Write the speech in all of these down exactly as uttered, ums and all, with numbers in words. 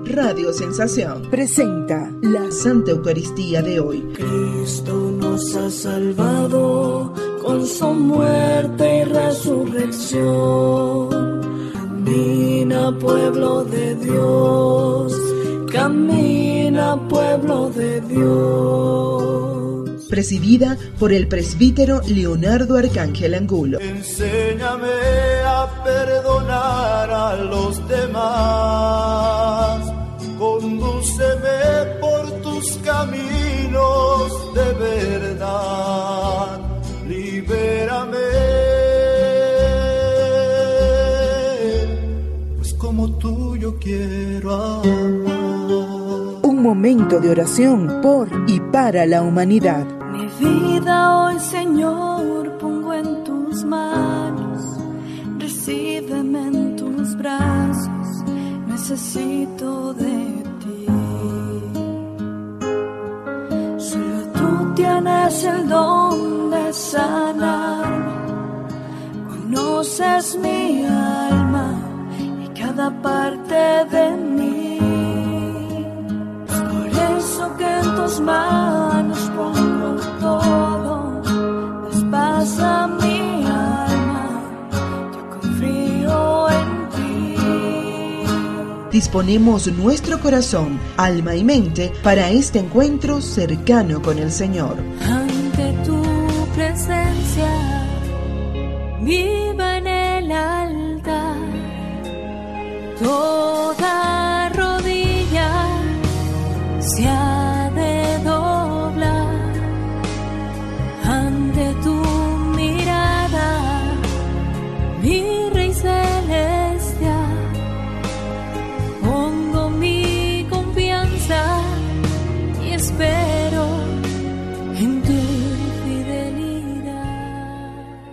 Radio Sensación presenta la Santa Eucaristía de hoy. Cristo nos ha salvado con su muerte y resurrección. Camina, pueblo de Dios, camina, pueblo de Dios. Presidida por el presbítero Leonardo Arcángel Angulo. Enséñame a perdonar a los demás, condúceme por tus caminos de verdad, libérame, pues como tú yo quiero amar. Un momento de oración por y para la humanidad. Mi vida hoy, Señor, pongo en tus manos, recíbeme en tus brazos, necesito de ti. Solo tú tienes el don de sanarme, conoces mi alma y cada parte de mí. Es por eso que en tus manos pongo todo, despasa mi alma, yo confío en ti. Disponemos nuestro corazón, alma y mente para este encuentro cercano con el Señor. Ante tu presencia, viva en el altar, toda rodilla se ha de doblar ante tu mirada, mi Rey celestial. Pongo mi confianza y espero en tu fidelidad.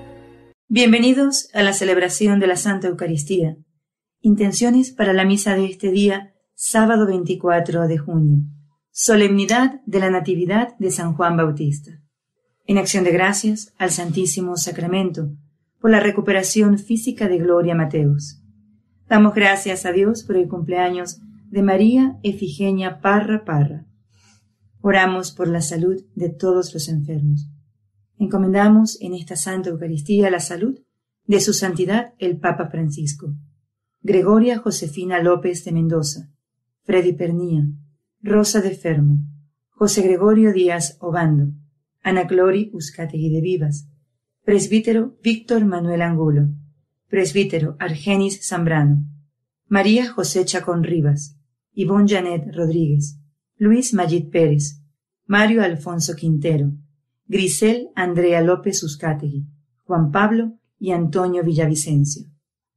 Bienvenidos a la celebración de la Santa Eucaristía. Intenciones para la misa de este día, sábado veinticuatro de junio. Solemnidad de la Natividad de San Juan Bautista. En acción de gracias al Santísimo Sacramento por la recuperación física de Gloria Mateus. Damos gracias a Dios por el cumpleaños de María Efigenia Parra Parra. Oramos por la salud de todos los enfermos. Encomendamos en esta Santa Eucaristía la salud de su Santidad el Papa Francisco, Gregoria Josefina López de Mendoza, Freddy Pernía, Rosa de Fermo, José Gregorio Díaz Obando, Ana Glori Uzcategui de Vivas, presbítero Víctor Manuel Angulo, presbítero Argenis Zambrano, María José Chacón Rivas, Ivonne Janet Rodríguez, Luis Mayit Pérez, Mario Alfonso Quintero, Grisel Andrea López Uzcategui, Juan Pablo y Antonio Villavicencio.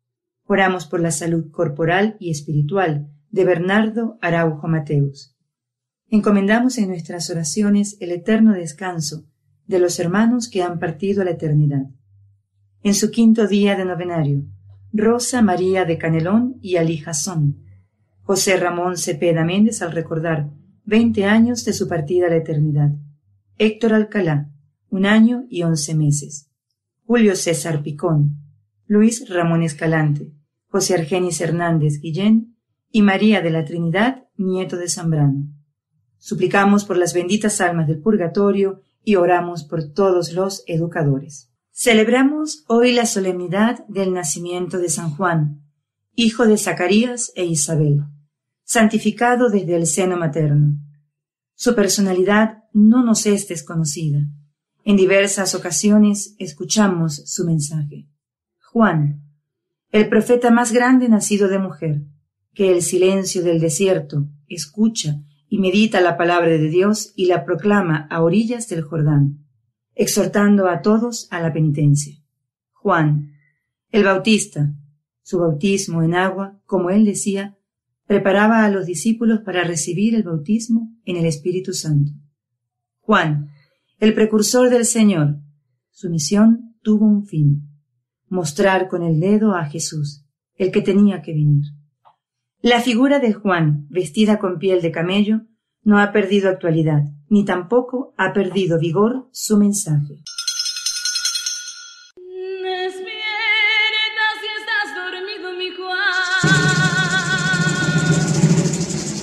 Oramos por la salud corporal y espiritual de Bernardo Araujo Mateus. Encomendamos en nuestras oraciones el eterno descanso de los hermanos que han partido a la eternidad. En su quinto día de novenario, Rosa María de Canelón y Ali Jasón, José Ramón Cepeda Méndez al recordar veinte años de su partida a la eternidad, Héctor Alcalá, un año y once meses, Julio César Picón, Luis Ramón Escalante, José Argenis Hernández Guillén y María de la Trinidad, nieto de Zambrano. Suplicamos por las benditas almas del purgatorio y oramos por todos los educadores. Celebramos hoy la solemnidad del nacimiento de San Juan, hijo de Zacarías e Isabel, santificado desde el seno materno. Su personalidad no nos es desconocida. En diversas ocasiones escuchamos su mensaje. Juan, el profeta más grande nacido de mujer, que el silencio del desierto escucha y medita la palabra de Dios y la proclama a orillas del Jordán, exhortando a todos a la penitencia. Juan, el Bautista, su bautismo en agua, como él decía, preparaba a los discípulos para recibir el bautismo en el Espíritu Santo. Juan, el precursor del Señor, su misión tuvo un fin: mostrar con el dedo a Jesús, el que tenía que venir. La figura de Juan, vestida con piel de camello, no ha perdido actualidad, ni tampoco ha perdido vigor su mensaje. Despierta si estás dormido, mi Juan.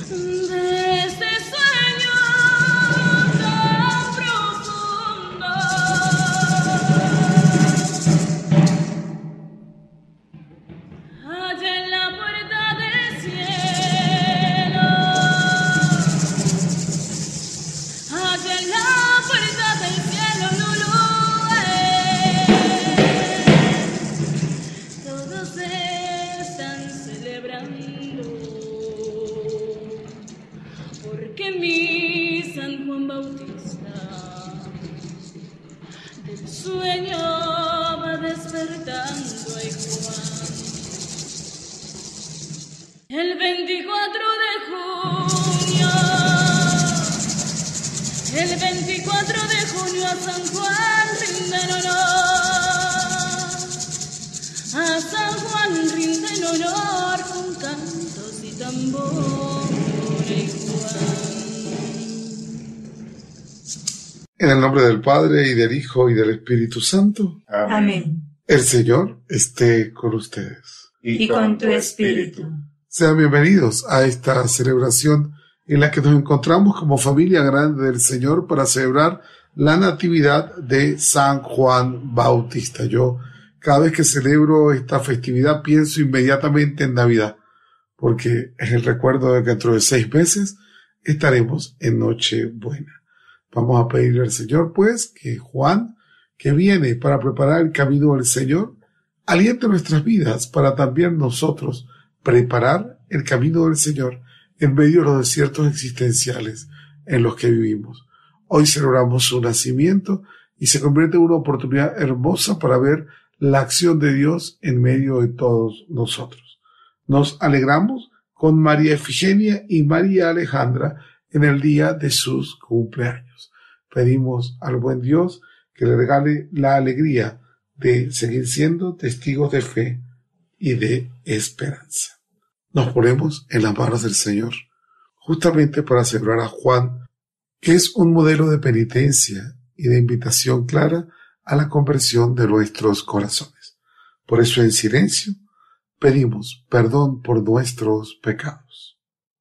En el nombre del Padre, y del Hijo, y del Espíritu Santo. Amén. Amén. El Señor esté con ustedes. Y, y con tu espíritu. Sean bienvenidos a esta celebración en la que nos encontramos como familia grande del Señor para celebrar la Natividad de San Juan Bautista. Yo, cada vez que celebro esta festividad, pienso inmediatamente en Navidad, porque es el recuerdo de que dentro de seis meses estaremos en Nochebuena. Vamos a pedirle al Señor, pues, que Juan, que viene para preparar el camino del Señor, aliente nuestras vidas para también nosotros preparar el camino del Señor en medio de los desiertos existenciales en los que vivimos. Hoy celebramos su nacimiento y se convierte en una oportunidad hermosa para ver la acción de Dios en medio de todos nosotros. Nos alegramos con María Efigenia y María Alejandra en el día de sus cumpleaños. Pedimos al buen Dios que le regale la alegría de seguir siendo testigos de fe y de esperanza. Nos ponemos en las manos del Señor, justamente para celebrar a Juan, que es un modelo de penitencia y de invitación clara a la conversión de nuestros corazones. Por eso, en silencio, pedimos perdón por nuestros pecados.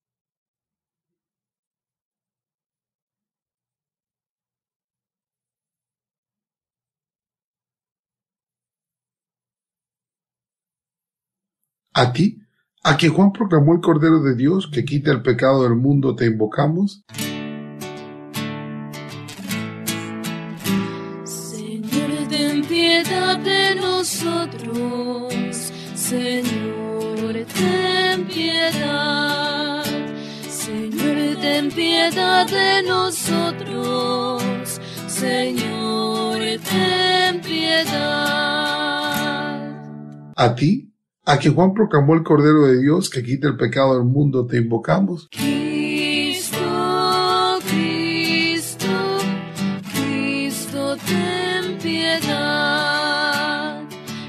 A ti, a quien Juan proclamó el Cordero de Dios que quita el pecado del mundo, te invocamos. Señor, ten piedad de nosotros. Señor, ten piedad. Señor, ten piedad de nosotros. Señor, ten piedad. A ti, a quien Juan proclamó el Cordero de Dios que quita el pecado del mundo, te invocamos. Cristo, Cristo, Cristo, ten piedad.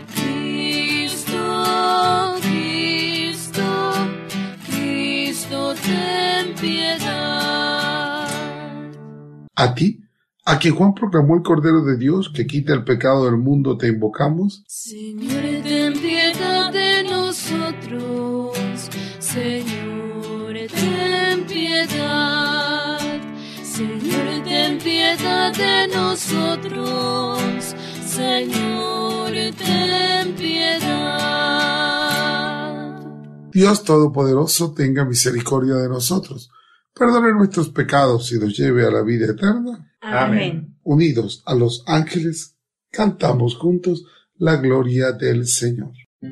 Cristo, Cristo, Cristo, ten piedad. A ti, a quien Juan proclamó el Cordero de Dios que quita el pecado del mundo, te invocamos. Señor, ten piedad de nosotros. Señor, ten piedad. Señor, ten piedad de nosotros. Señor, ten piedad. Dios Todopoderoso, tenga misericordia de nosotros, perdone nuestros pecados y nos lleve a la vida eterna. Amén. Unidos a los ángeles, cantamos juntos la gloria del Señor.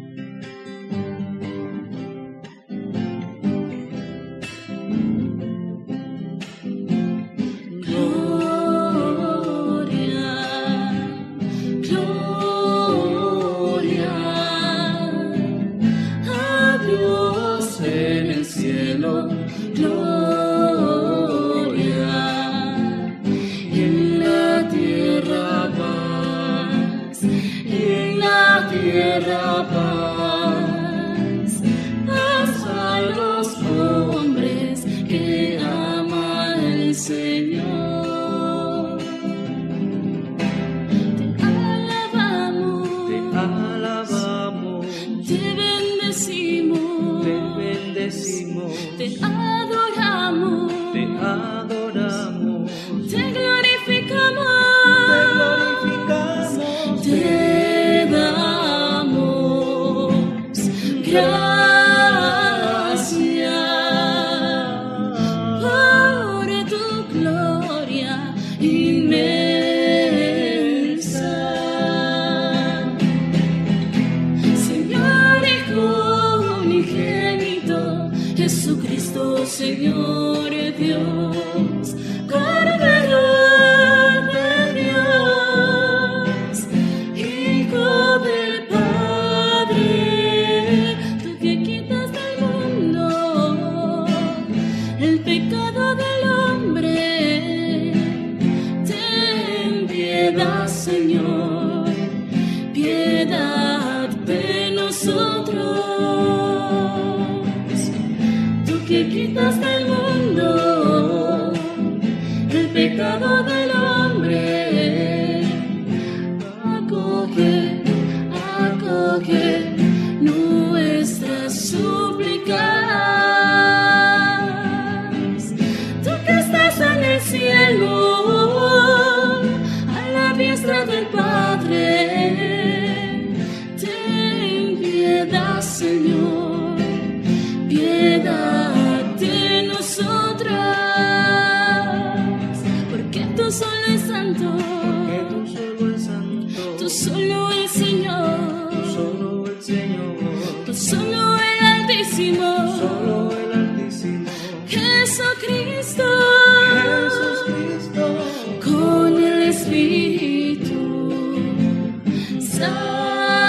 Tierra paz, paz a los hombres que aman al Señor. Te alabamos, te alabamos, te bendecimos, te bendecimos, te adoramos. Jesucristo, Señor Dios, Cordero de Dios, Hijo del Padre, tú que quitas del mundo el pecado del hombre, ten piedad, Señor, piedad de nosotros. Que quitas del mundo el pecado del hombre, acoge, acoge nuestras súplicas. Tú que estás en el cielo, a la diestra del Padre, ten piedad, Señor, piedad de nosotras, porque tú solo es santo, que tú solo es santo, tú solo el Señor, tú solo el Señor, tú solo el Altísimo, solo el Altísimo, Jesucristo, Jesucristo, con el Espíritu Santo.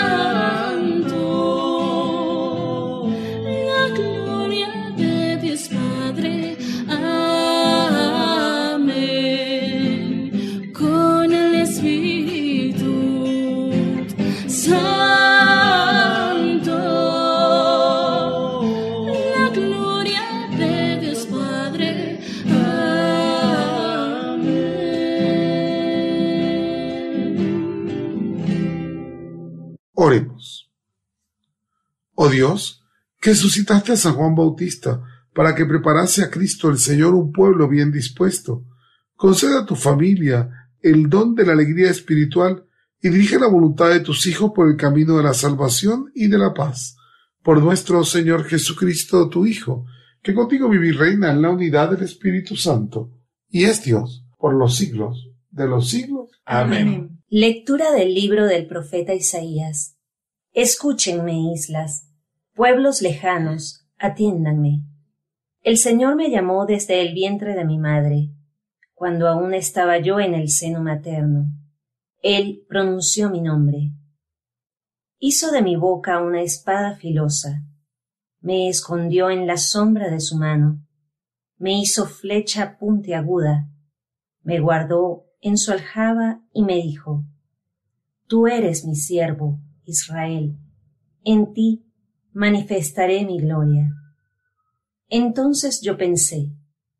Oremos. Oh Dios, que suscitaste a San Juan Bautista para que preparase a Cristo el Señor un pueblo bien dispuesto, conceda a tu familia el don de la alegría espiritual y dirige la voluntad de tus hijos por el camino de la salvación y de la paz. Por nuestro Señor Jesucristo, tu Hijo, que contigo vive y reina en la unidad del Espíritu Santo, y es Dios por los siglos de los siglos. Amén. Lectura del libro del profeta Isaías. Escúchenme, islas, pueblos lejanos, atiéndanme. El Señor me llamó desde el vientre de mi madre, cuando aún estaba yo en el seno materno. Él pronunció mi nombre. Hizo de mi boca una espada filosa. Me escondió en la sombra de su mano. Me hizo flecha puntiaguda. Me guardó en su aljaba y me dijo: Tú eres mi siervo, Israel. En ti manifestaré mi gloria. Entonces yo pensé: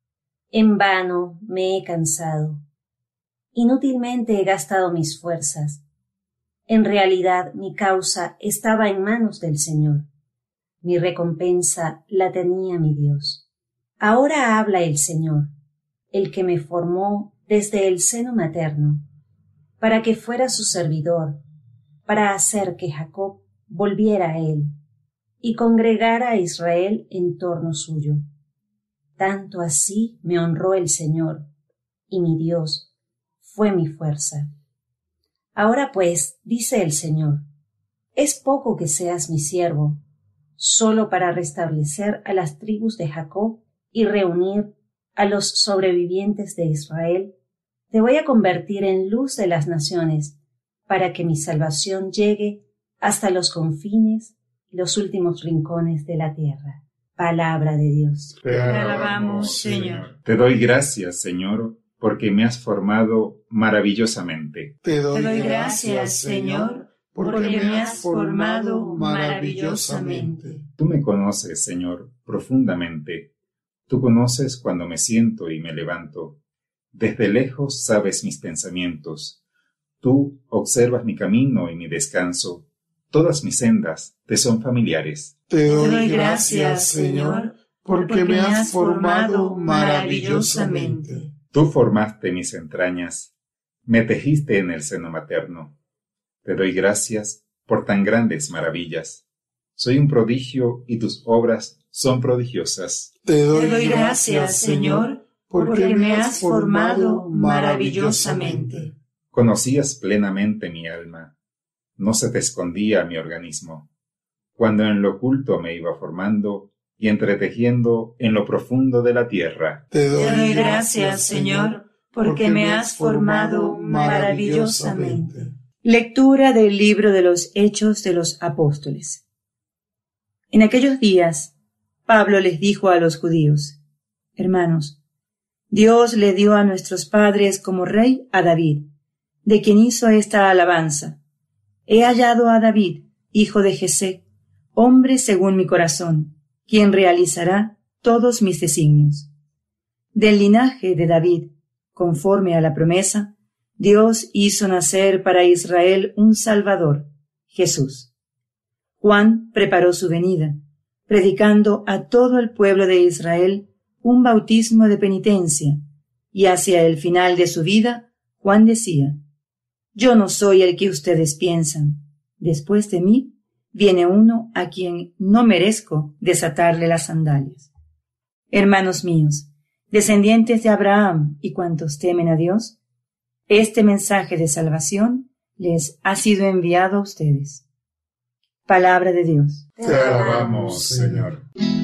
en vano me he cansado. Inútilmente he gastado mis fuerzas. En realidad mi causa estaba en manos del Señor. Mi recompensa la tenía mi Dios. Ahora habla el Señor, el que me formó desde el seno materno, para que fuera su servidor, para hacer que Jacob volviera a él y congregara a Israel en torno suyo. Tanto así me honró el Señor, y mi Dios fue mi fuerza. Ahora pues, dice el Señor, es poco que seas mi siervo, solo para restablecer a las tribus de Jacob y reunir a los sobrevivientes de Israel. Te voy a convertir en luz de las naciones, para que mi salvación llegue hasta los confines y los últimos rincones de la tierra. Palabra de Dios. Te alabamos, Señor. Te doy gracias, Señor, porque me has formado maravillosamente. Te doy, Te doy gracias, Señor, porque me has formado maravillosamente. Tú me conoces, Señor, profundamente. Tú conoces cuando me siento y me levanto. Desde lejos sabes mis pensamientos. Tú observas mi camino y mi descanso. Todas mis sendas te son familiares. Te doy, Te doy gracias, Señor, porque, porque me has formado maravillosamente. Tú formaste mis entrañas, me tejiste en el seno materno. Te doy gracias por tan grandes maravillas. Soy un prodigio y tus obras son prodigiosas. Te doy, Te doy gracias, Señor, porque me has formado maravillosamente. Conocías plenamente mi alma, no se te escondía mi organismo. Cuando en lo oculto me iba formando, y entretejiendo en lo profundo de la tierra. Te Te doy gracias, Señor, porque me has formado maravillosamente. Lectura del libro de los Hechos de los Apóstoles. En aquellos días, Pablo les dijo a los judíos: Hermanos, Dios le dio a nuestros padres como rey a David, de quien hizo esta alabanza: He hallado a David, hijo de Jesé, hombre según mi corazón, quien realizará todos mis designios. Del linaje de David, conforme a la promesa, Dios hizo nacer para Israel un Salvador, Jesús. Juan preparó su venida, predicando a todo el pueblo de Israel un bautismo de penitencia, y hacia el final de su vida, Juan decía: Yo no soy el que ustedes piensan. Después de mí viene uno a quien no merezco desatarle las sandalias. Hermanos míos, descendientes de Abraham y cuantos temen a Dios, este mensaje de salvación les ha sido enviado a ustedes. Palabra de Dios. Te alabamos, Señor.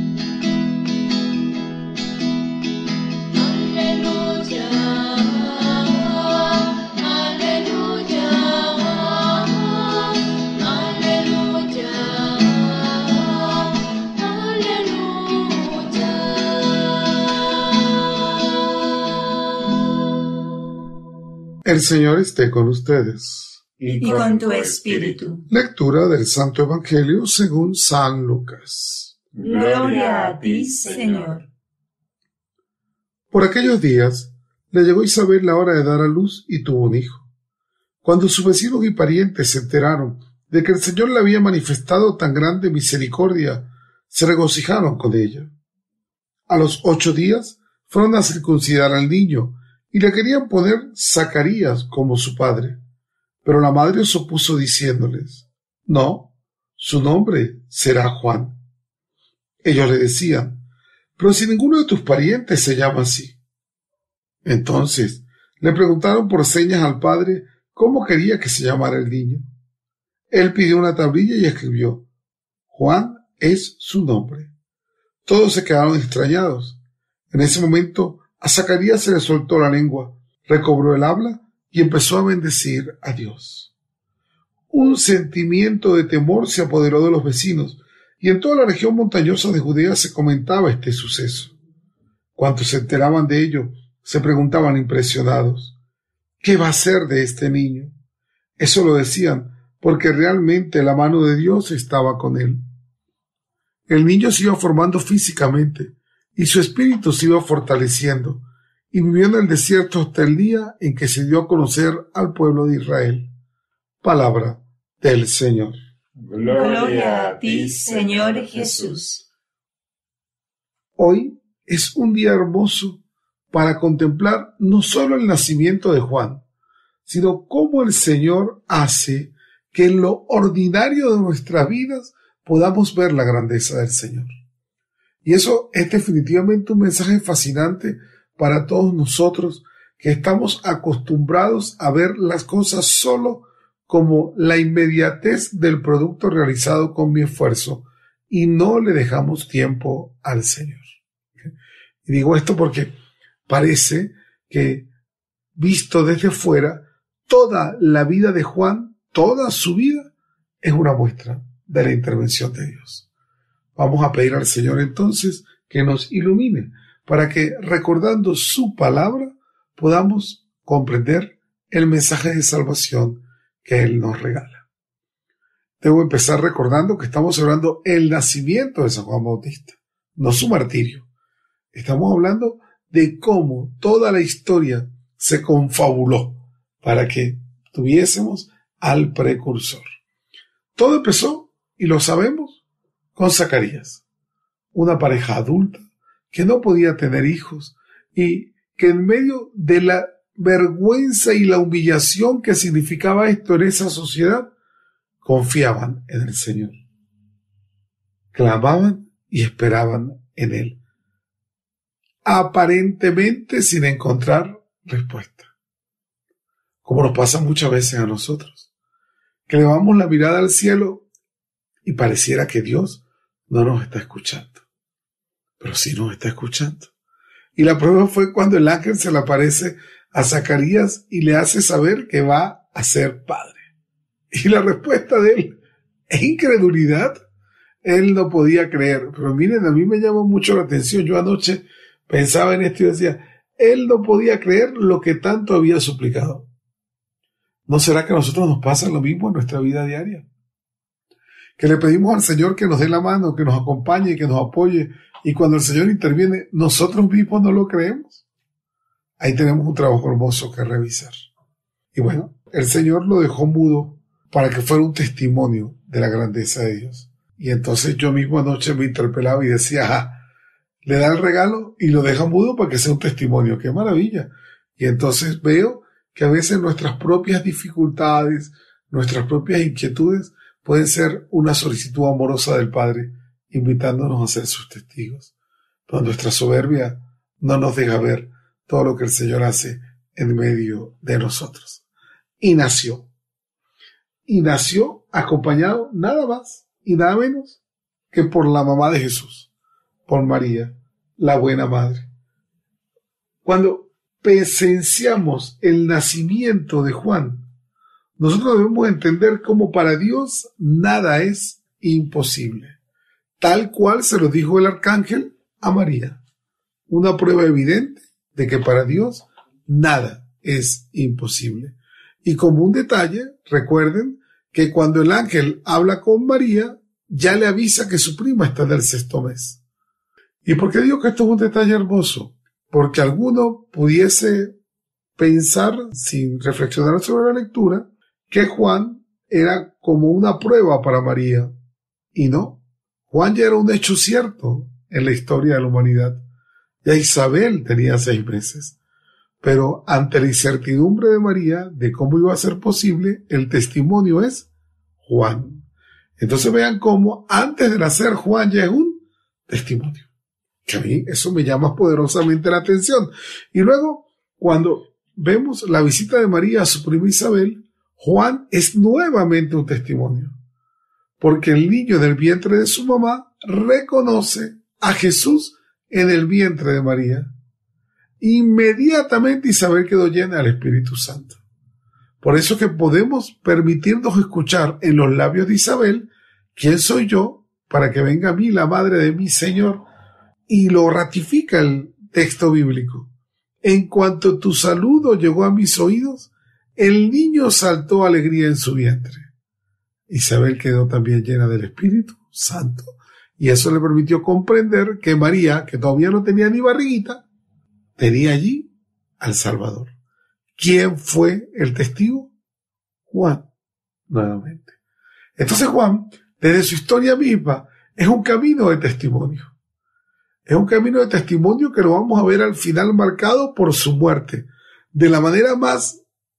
El Señor esté con ustedes. Y con tu espíritu. Lectura del Santo Evangelio según San Lucas. Gloria a ti, Señor. Por aquellos días le llegó Isabel la hora de dar a luz y tuvo un hijo. Cuando sus vecinos y parientes se enteraron de que el Señor le había manifestado tan grande misericordia, se regocijaron con ella. A los ocho días fueron a circuncidar al niño y le querían poner Zacarías como su padre. Pero la madre se opuso diciéndoles: No, su nombre será Juan. Ellos le decían: Pero si ninguno de tus parientes se llama así. Entonces le preguntaron por señas al padre cómo quería que se llamara el niño. Él pidió una tablilla y escribió: Juan es su nombre. Todos se quedaron extrañados. En ese momento a Zacarías se le soltó la lengua, recobró el habla y empezó a bendecir a Dios. Un sentimiento de temor se apoderó de los vecinos, y en toda la región montañosa de Judea se comentaba este suceso. Cuantos se enteraban de ello, se preguntaban impresionados: ¿qué va a ser de este niño? Eso lo decían porque realmente la mano de Dios estaba con él. El niño se iba formando físicamente, y su espíritu se iba fortaleciendo, y vivió en el desierto hasta el día en que se dio a conocer al pueblo de Israel. Palabra del Señor. Gloria a ti, Señor Jesús. Hoy es un día hermoso para contemplar no solo el nacimiento de Juan, sino cómo el Señor hace que en lo ordinario de nuestras vidas podamos ver la grandeza del Señor. Y eso es definitivamente un mensaje fascinante para todos nosotros que estamos acostumbrados a ver las cosas solo como la inmediatez del producto realizado con mi esfuerzo y no le dejamos tiempo al Señor. Y digo esto porque parece que, visto desde fuera, toda la vida de Juan, toda su vida, es una muestra de la intervención de Dios. Vamos a pedir al Señor entonces que nos ilumine para que, recordando su palabra, podamos comprender el mensaje de salvación que Él nos regala. Debo empezar recordando que estamos celebrando el nacimiento de San Juan Bautista, no su martirio. Estamos hablando de cómo toda la historia se confabuló para que tuviésemos al precursor. Todo empezó, y lo sabemos, con Zacarías, una pareja adulta que no podía tener hijos y que en medio de la vergüenza y la humillación que significaba esto en esa sociedad, confiaban en el Señor. Clamaban y esperaban en Él, aparentemente sin encontrar respuesta. Como nos pasa muchas veces a nosotros, que levantamos la mirada al cielo y pareciera que Dios no nos está escuchando. pero sí nos está escuchando. Y la prueba fue cuando el ángel se le aparece a Zacarías y le hace saber que va a ser padre. Y la respuesta de él es incredulidad. Él no podía creer. Pero miren, a mí me llamó mucho la atención. Yo anoche pensaba en esto y decía, él no podía creer lo que tanto había suplicado. ¿No será que a nosotros nos pasa lo mismo en nuestra vida diaria? Que le pedimos al Señor que nos dé la mano, que nos acompañe, que nos apoye, y cuando el Señor interviene, nosotros mismos no lo creemos. Ahí tenemos un trabajo hermoso que revisar. Y bueno, el Señor lo dejó mudo para que fuera un testimonio de la grandeza de Dios. Y entonces yo mismo anoche me interpelaba y decía, ajá, le da el regalo y lo deja mudo para que sea un testimonio. ¡Qué maravilla! Y entonces veo que a veces nuestras propias dificultades, nuestras propias inquietudes pueden ser una solicitud amorosa del Padre, invitándonos a ser sus testigos. Pero nuestra soberbia no nos deja ver todo lo que el Señor hace en medio de nosotros. Y nació. Y nació acompañado nada más y nada menos que por la mamá de Jesús, por María, la buena madre. Cuando presenciamos el nacimiento de Juan, nosotros debemos entender cómo para Dios nada es imposible, tal cual se lo dijo el arcángel a María. Una prueba evidente de que para Dios nada es imposible. Y como un detalle, recuerden que cuando el ángel habla con María, ya le avisa que su prima está en el sexto mes. ¿Y por qué digo que esto es un detalle hermoso? Porque alguno pudiese pensar, sin reflexionar sobre la lectura, que Juan era como una prueba para María. Y no, Juan ya era un hecho cierto en la historia de la humanidad. Ya Isabel tenía seis meses. Pero ante la incertidumbre de María de cómo iba a ser posible, el testimonio es Juan. Entonces vean cómo antes de nacer Juan ya es un testimonio. Que a mí eso me llama poderosamente la atención. Y luego, cuando vemos la visita de María a su prima Isabel, Juan es nuevamente un testimonio. Porque el niño del vientre de su mamá reconoce a Jesús en el vientre de María. Inmediatamente Isabel quedó llena del Espíritu Santo. Por eso que podemos permitirnos escuchar en los labios de Isabel, ¿quién soy yo para que venga a mí la madre de mi Señor? Y lo ratifica el texto bíblico. En cuanto tu saludo llegó a mis oídos, el niño saltó alegría en su vientre. Isabel quedó también llena del Espíritu Santo. Y eso le permitió comprender que María, que todavía no tenía ni barriguita, tenía allí al Salvador. ¿Quién fue el testigo? Juan, nuevamente. Entonces Juan, desde su historia misma, es un camino de testimonio. Es un camino de testimonio que lo vamos a ver al final marcado por su muerte. De la manera más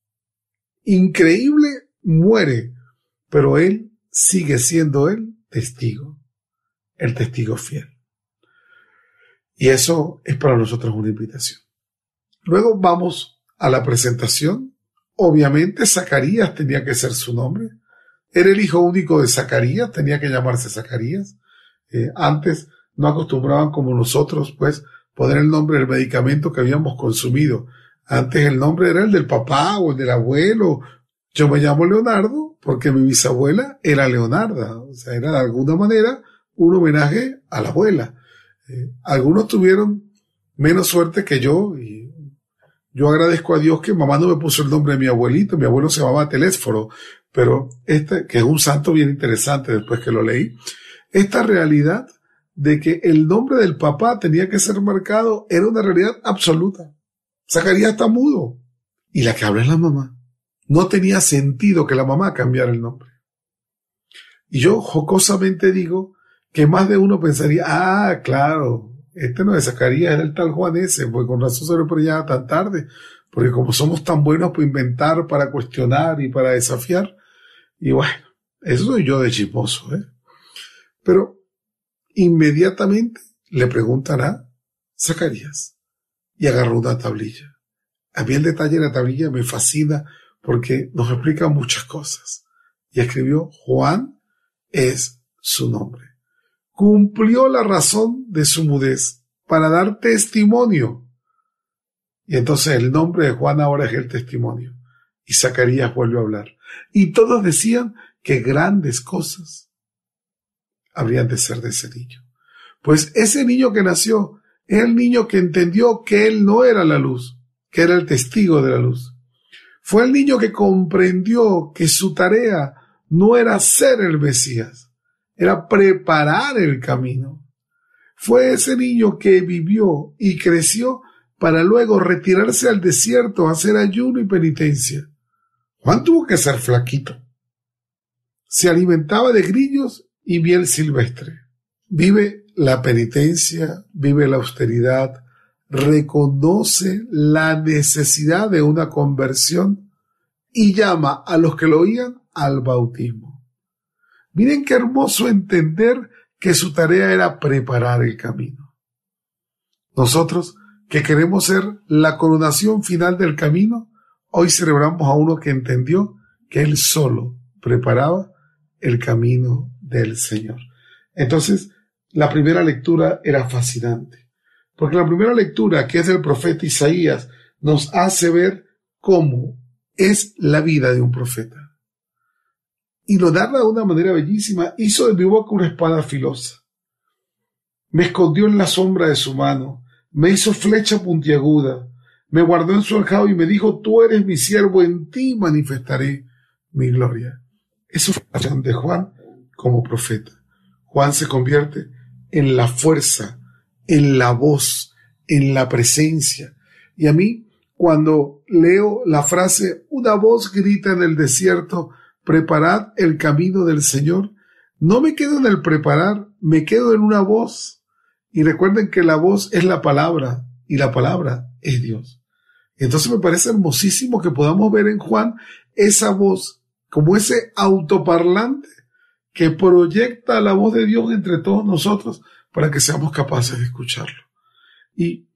increíble, muere, pero él sigue siendo el testigo, el testigo fiel. Y eso es para nosotros una invitación. Luego vamos a la presentación. Obviamente Zacarías tenía que ser su nombre. Era el hijo único de Zacarías, tenía que llamarse Zacarías. Eh, antes no acostumbraban como nosotros, pues, poner el nombre del medicamento que habíamos consumido. Antes el nombre era el del papá o el del abuelo. Yo me llamo Leonardo porque mi bisabuela era Leonarda. O sea, era de alguna manera un homenaje a la abuela. Eh, algunos tuvieron menos suerte que yo y yo agradezco a Dios que mamá no me puso el nombre de mi abuelito. Mi abuelo se llamaba Telésforo, pero este, que es un santo bien interesante después que lo leí, esta realidad de que el nombre del papá tenía que ser marcado era una realidad absoluta. Zacarías está mudo y la que habla es la mamá. No tenía sentido que la mamá cambiara el nombre. Y yo jocosamente digo que más de uno pensaría, ah, claro, este no es Zacarías, era el tal Juan ese, pues con razón se lo ponía tan tarde, porque como somos tan buenos para inventar, para cuestionar y para desafiar, y bueno, eso soy yo de chismoso, ¿eh? Pero inmediatamente le preguntan a Zacarías y agarró una tablilla. A mí el detalle de la tablilla me fascina porque nos explica muchas cosas. Y escribió, Juan es su nombre. cumplió la razón de su mudez para dar testimonio. Y entonces el nombre de Juan ahora es el testimonio. Y Zacarías vuelve a hablar. Y todos decían que grandes cosas habrían de ser de ese niño. Pues ese niño que nació es el niño que entendió que él no era la luz, que era el testigo de la luz. Fue el niño que comprendió que su tarea no era ser el Mesías, era preparar el camino. Fue ese niño que vivió y creció para luego retirarse al desierto a hacer ayuno y penitencia. Juan tuvo que ser flaquito. Se alimentaba de grillos y miel silvestre. Vive la penitencia, vive la austeridad, reconoce la necesidad de una conversión y llama a los que lo oían al bautismo. Miren qué hermoso entender que su tarea era preparar el camino. Nosotros, que queremos ser la coronación final del camino, hoy celebramos a uno que entendió que él solo preparaba el camino del Señor. Entonces, la primera lectura era fascinante, porque la primera lectura, que es del profeta Isaías, nos hace ver cómo es la vida de un profeta. Y lo narra de una manera bellísima. Hizo de mi boca una espada filosa. Me escondió en la sombra de su mano. Me hizo flecha puntiaguda. Me guardó en su aljaba y me dijo, tú eres mi siervo, en ti manifestaré mi gloria. Eso fue la acción de Juan como profeta. Juan se convierte en la fuerza, en la voz, en la presencia. Y a mí, cuando leo la frase, una voz grita en el desierto, preparad el camino del Señor, no me quedo en el preparar, me quedo en una voz. Y recuerden que la voz es la palabra, y la palabra es Dios. Entonces me parece hermosísimo que podamos ver en Juan esa voz, como ese autoparlante que proyecta la voz de Dios entre todos nosotros para que seamos capaces de escucharlo. Y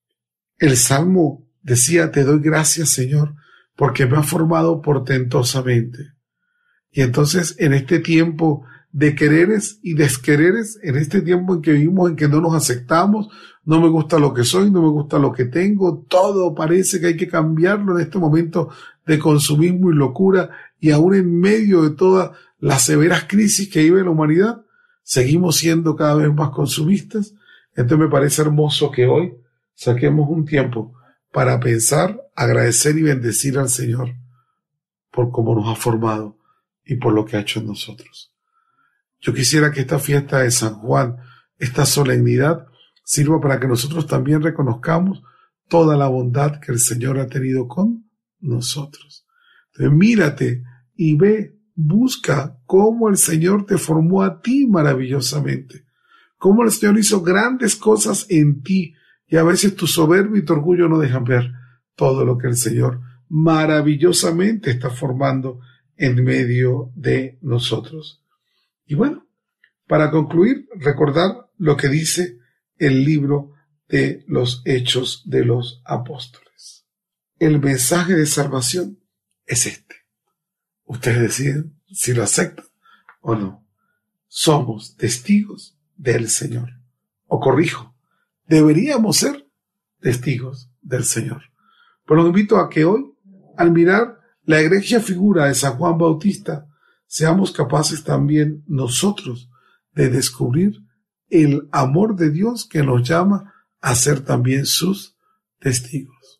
el Salmo decía, te doy gracias, Señor, porque me has formado portentosamente. Y entonces, en este tiempo de quereres y desquereres, en este tiempo en que vivimos, en que no nos aceptamos, no me gusta lo que soy, no me gusta lo que tengo, todo parece que hay que cambiarlo en este momento de consumismo y locura, y aún en medio de todas las severas crisis que vive la humanidad, seguimos siendo cada vez más consumistas. Entonces me parece hermoso que hoy saquemos un tiempo para pensar, agradecer y bendecir al Señor por cómo nos ha formado y por lo que ha hecho en nosotros. Yo quisiera que esta fiesta de San Juan, esta solemnidad, sirva para que nosotros también reconozcamos toda la bondad que el Señor ha tenido con nosotros. Entonces, mírate y ve, busca cómo el Señor te formó a ti maravillosamente, cómo el Señor hizo grandes cosas en ti, y a veces tu soberbia y tu orgullo no dejan ver todo lo que el Señor maravillosamente está formando en medio de nosotros. Y bueno, para concluir, recordar lo que dice el libro de los Hechos de los Apóstoles. El mensaje de salvación es este. Ustedes deciden si lo aceptan o no. Somos testigos del Señor. O corrijo, deberíamos ser testigos del Señor. Pero los invito a que hoy, al mirar la egregia figura de San Juan Bautista, seamos capaces también nosotros de descubrir el amor de Dios que nos llama a ser también sus testigos.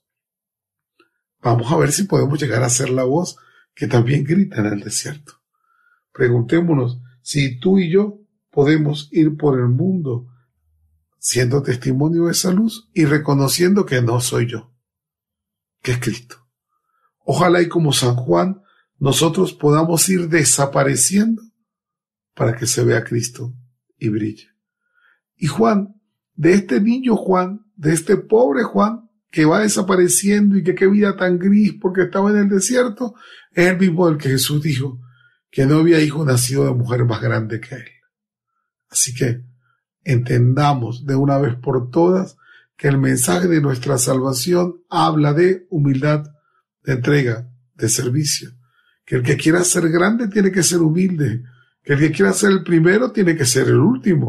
Vamos a ver si podemos llegar a ser la voz que también grita en el desierto. Preguntémonos si tú y yo podemos ir por el mundo siendo testimonio de esa luz y reconociendo que no soy yo, que es Cristo. Ojalá y como San Juan nosotros podamos ir desapareciendo para que se vea Cristo y brille. Y Juan, de este niño Juan, de este pobre Juan que va desapareciendo y que qué vida tan gris porque estaba en el desierto, es el mismo del que Jesús dijo que no había hijo nacido de mujer más grande que él. Así que entendamos de una vez por todas que el mensaje de nuestra salvación habla de humildad, de entrega, de servicio. Que el que quiera ser grande tiene que ser humilde. Que el que quiera ser el primero tiene que ser el último.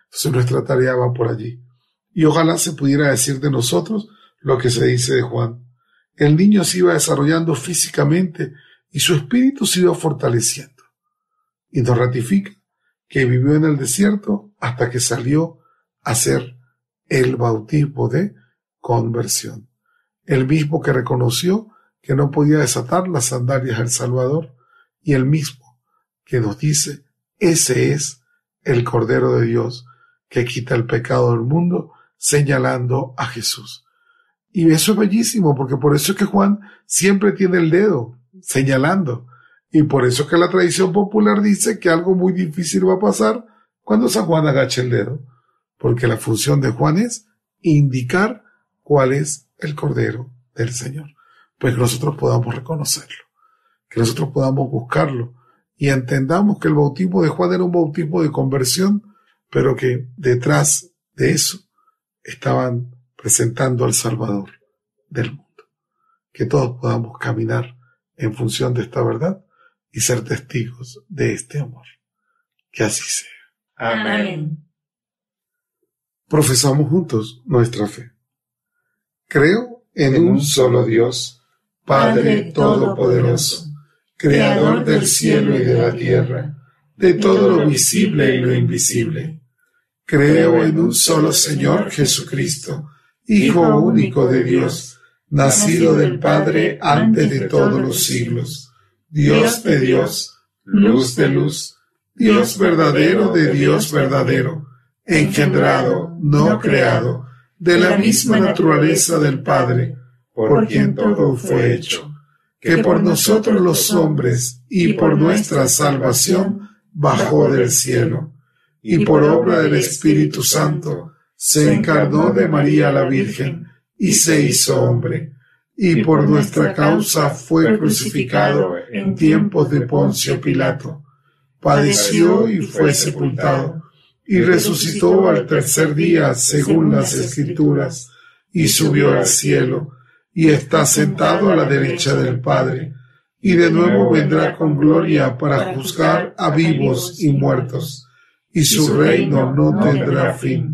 Entonces nuestra tarea va por allí. Y ojalá se pudiera decir de nosotros lo que se dice de Juan. El niño se iba desarrollando físicamente y su espíritu se iba fortaleciendo. Y nos ratifica que vivió en el desierto hasta que salió a hacer el bautismo de conversión. El mismo que reconoció que no podía desatar las sandalias del Salvador y el mismo que nos dice, ese es el Cordero de Dios que quita el pecado del mundo, señalando a Jesús. Y eso es bellísimo, porque por eso es que Juan siempre tiene el dedo señalando. Y por eso es que la tradición popular dice que algo muy difícil va a pasar cuando San Juan agache el dedo. Porque la función de Juan es indicar cuál es el Cordero del Señor. Pues que nosotros podamos reconocerlo, que nosotros podamos buscarlo y entendamos que el bautismo de Juan era un bautismo de conversión, pero que detrás de eso estaban presentando al Salvador del mundo. Que todos podamos caminar en función de esta verdad y ser testigos de este amor. Que así sea. Amén. Profesamos juntos nuestra fe. Creo en un solo Dios, Padre Todopoderoso, Creador del cielo y de la tierra, de todo lo visible y lo invisible. Creo en un solo Señor Jesucristo, Hijo único de Dios, nacido del Padre antes de todos los siglos, Dios de Dios, luz de luz, Dios verdadero de Dios verdadero, engendrado, no creado, de la misma naturaleza del Padre, por quien todo fue hecho, que por nosotros los hombres y por nuestra salvación bajó del cielo, y por obra del Espíritu Santo se encarnó de María la Virgen y se hizo hombre, y por nuestra causa fue crucificado en tiempos de Poncio Pilato, padeció y fue sepultado, y resucitó al tercer día según las Escrituras, y subió al cielo, y está sentado a la derecha del Padre, y de nuevo vendrá con gloria para juzgar a vivos y muertos, y su reino no tendrá fin.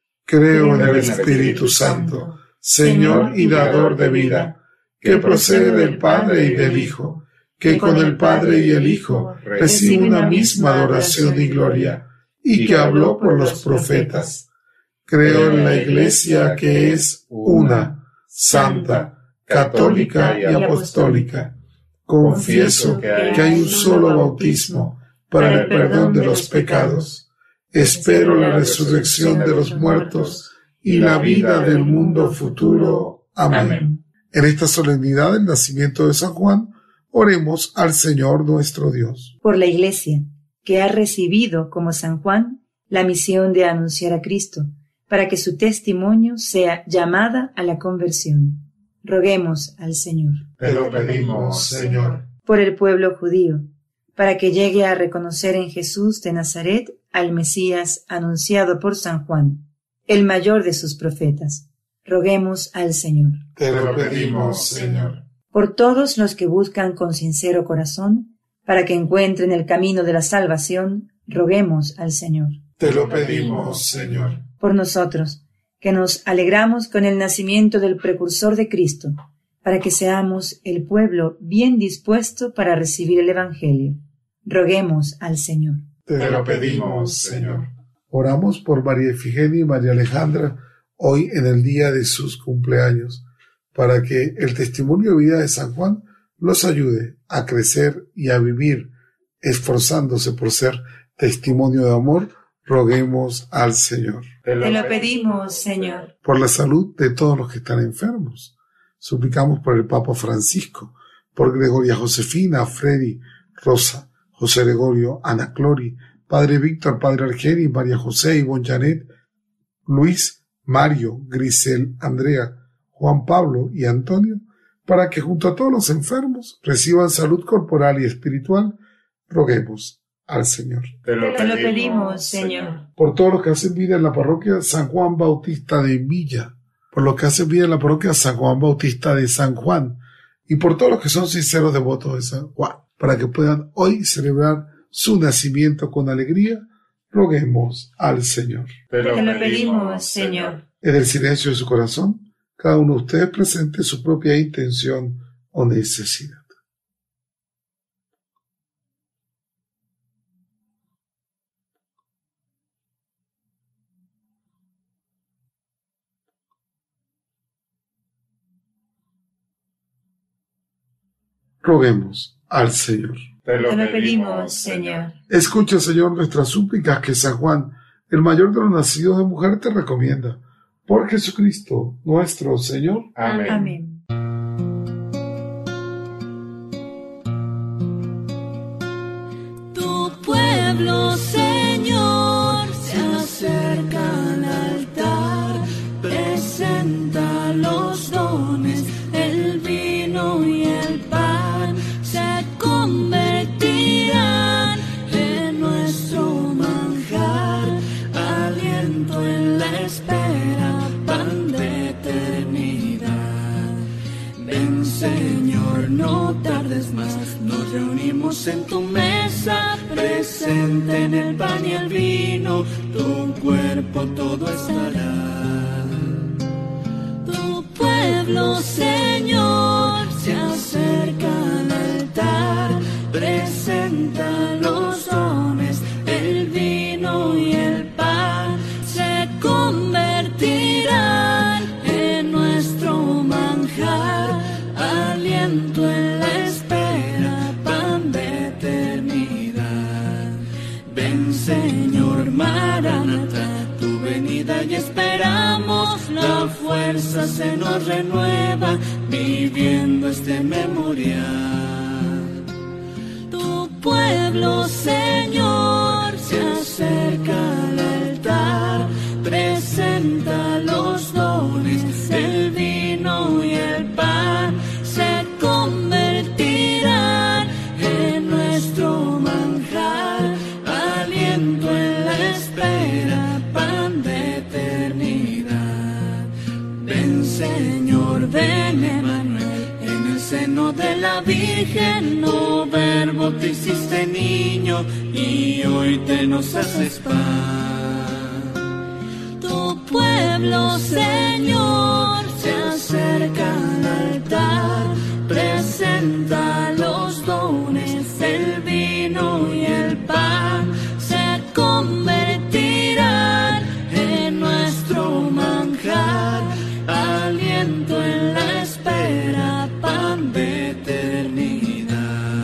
Creo en el Espíritu Santo, Señor y dador de vida, que procede del Padre y del Hijo, que con el Padre y el Hijo recibe una misma adoración y gloria, y que habló por los profetas. Creo en la Iglesia que es una, santa, católica y apostólica. Confieso que hay un solo bautismo para el perdón de los pecados. Espero la resurrección de los muertos y la vida del mundo futuro. Amén. En esta solemnidad del nacimiento de San Juan, oremos al Señor nuestro Dios. Por la Iglesia, que ha recibido, como San Juan, la misión de anunciar a Cristo, para que su testimonio sea llamada a la conversión. Roguemos al Señor. Te lo pedimos, Señor. Por el pueblo judío, para que llegue a reconocer en Jesús de Nazaret al Mesías anunciado por San Juan, el mayor de sus profetas. Roguemos al Señor. Te lo pedimos, Señor. Por todos los que buscan con sincero corazón, para que encuentren el camino de la salvación, roguemos al Señor. Te lo pedimos, Señor. Por nosotros, que nos alegramos con el nacimiento del precursor de Cristo, para que seamos el pueblo bien dispuesto para recibir el Evangelio. Roguemos al Señor. Te lo pedimos, Señor. Oramos por María Efigenia y María Alejandra hoy en el día de sus cumpleaños, para que el testimonio de vida de San Juan los ayude a crecer y a vivir, esforzándose por ser testimonio de amor. Roguemos al Señor. Te lo pedimos, Señor. Por la salud de todos los que están enfermos. Suplicamos por el Papa Francisco, por Gregoria Josefina, Freddy, Rosa, José Gregorio, Ana Clori, Padre Víctor, Padre Argeni, María José, Ivonne Janet, Luis, Mario, Grisel, Andrea, Juan Pablo y Antonio, para que junto a todos los enfermos reciban salud corporal y espiritual. Roguemos al Señor. Te lo, Te lo pedimos, Señor. Por todos los que hacen vida en la parroquia San Juan Bautista de Villa, por los que hacen vida en la parroquia San Juan Bautista de San Juan, y por todos los que son sinceros devotos de San Juan, para que puedan hoy celebrar su nacimiento con alegría, Roguemos al Señor. Te Te lo pedimos, Señor. En el silencio de su corazón, cada uno de ustedes presente su propia intención o necesidad. Roguemos al Señor. Te Te lo pedimos, Señor. Escucha, Señor, nuestras súplicas que San Juan, el mayor de los nacidos de mujer, te recomienda. Por Jesucristo, nuestro Señor. Amén. Amén. Tu pueblo, Señor, se acerca al altar, presenta los dones, el vino y el pan, se convertirán en nuestro manjar, aliento en la espera, pan de eternidad. Ven, Señor, no tardes más, nos reunimos en tu mesa, presente en el pan y el vino, tu cuerpo todo estará. Tu pueblo, Señor, se acerca al altar, presenta los dones, el vino y el pan, se convertirán en nuestro manjar, aliento en la espera, pan de eternidad. Ven, Señor, Maranatá, tu venida y esperamos, la fuerza se nos renueva, viviendo este memorial. Tu pueblo, Señor, se acerca al altar, presenta los dones, el vino y el pan, se convertirán en nuestro manjar, aliento en la espera, pan de eternidad. Ven, Señor, ven, Emmanuel, en el seno de la Virgen, no verbo te hiciste niño, y hoy te nos haces pan. Tu pueblo, Señor, se acerca al altar, presenta los dones, el vino y el pan, se convertirán en nuestro manjar, aliento en la espera, pan de eternidad.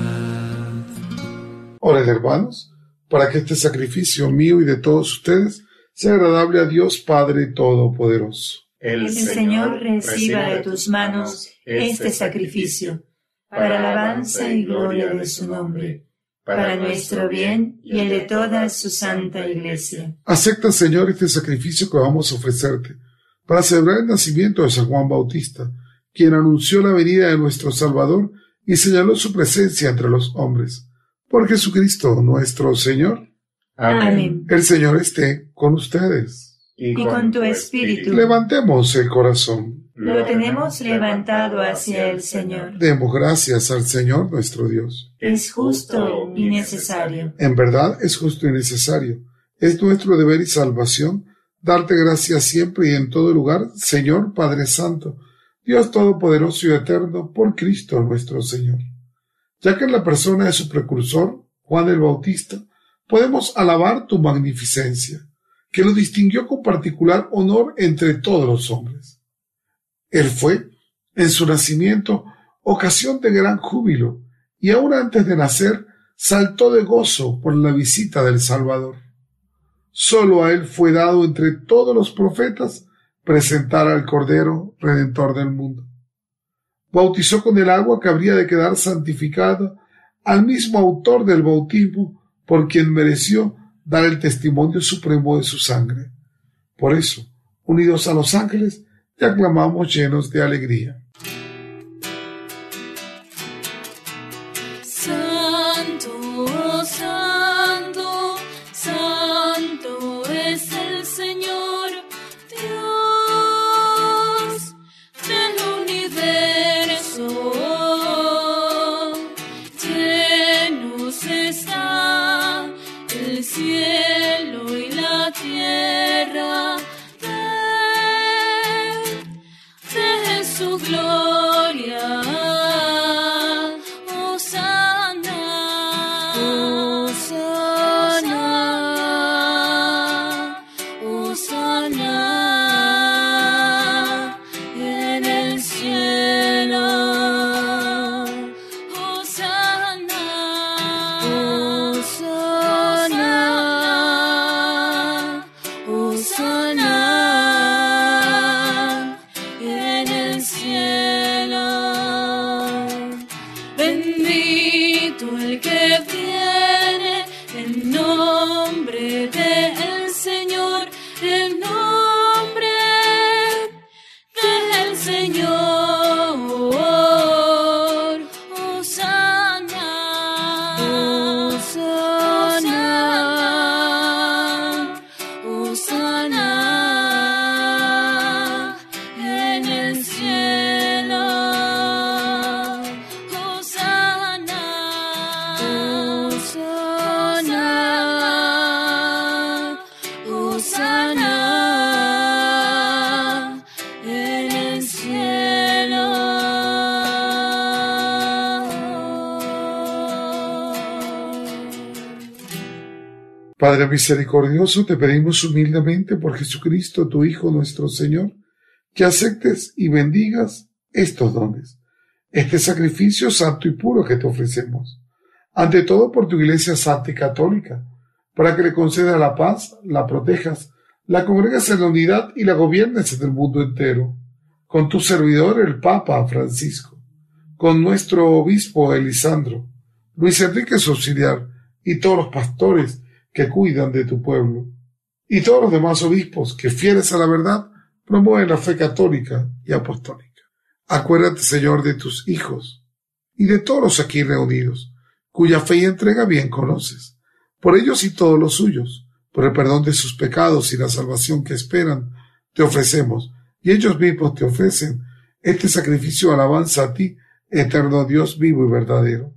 Oren, hermanos, para que este sacrificio mío y de todos ustedes sea agradable a Dios Padre Todopoderoso. El Señor reciba de tus manos este sacrificio, para alabanza y gloria de su nombre, para nuestro bien y el de toda su santa Iglesia. Acepta, Señor, este sacrificio que vamos a ofrecerte, para celebrar el nacimiento de San Juan Bautista, quien anunció la venida de nuestro Salvador y señaló su presencia entre los hombres. Por Jesucristo nuestro Señor. Amén. El Señor esté con ustedes. Y con tu espíritu. Levantemos el corazón. Lo tenemos levantado hacia el Señor. Demos gracias al Señor nuestro Dios. Es justo y necesario. En verdad es justo y necesario. Es nuestro deber y salvación darte gracias siempre y en todo lugar, Señor Padre Santo, Dios Todopoderoso y Eterno, por Cristo nuestro Señor. Ya que en la persona de su precursor, Juan el Bautista, podemos alabar tu magnificencia, que lo distinguió con particular honor entre todos los hombres. Él fue, en su nacimiento, ocasión de gran júbilo, y aún antes de nacer, saltó de gozo por la visita del Salvador. Solo a él fue dado entre todos los profetas presentar al Cordero Redentor del mundo. Bautizó con el agua que habría de quedar santificada al mismo autor del bautismo, por quien mereció dar el testimonio supremo de su sangre. Por eso, unidos a los ángeles, te aclamamos llenos de alegría. Santo, santo, santo es el Señor, Dios del universo. Llenos está el cielo tu gloria. Hosana, Hosana, Hosana en el cielo. Hosana, Hosana, Hosana en el cielo. Bendito el que viene en nombre del Señor, el nombre del Señor. Hosana, Hosana, Hosana en el cielo. Hosana, Hosana, Hosana en el cielo. Padre misericordioso, te pedimos humildemente por Jesucristo, tu Hijo nuestro Señor, que aceptes y bendigas estos dones, este sacrificio santo y puro que te ofrecemos, ante todo por tu Iglesia santa y católica, para que le concedas la paz, la protejas, la congregues en la unidad y la gobiernes en el mundo entero, con tu servidor el Papa Francisco, con nuestro obispo Elisandro, Luis Enrique su auxiliar, y todos los pastores que cuidan de tu pueblo, y todos los demás obispos que, fieles a la verdad, promueven la fe católica y apostólica. Acuérdate, Señor, de tus hijos y de todos los aquí reunidos, cuya fe y entrega bien conoces, por ellos y todos los suyos, por el perdón de sus pecados y la salvación que esperan, te ofrecemos, y ellos mismos te ofrecen, este sacrificio de alabanza a ti, eterno Dios vivo y verdadero.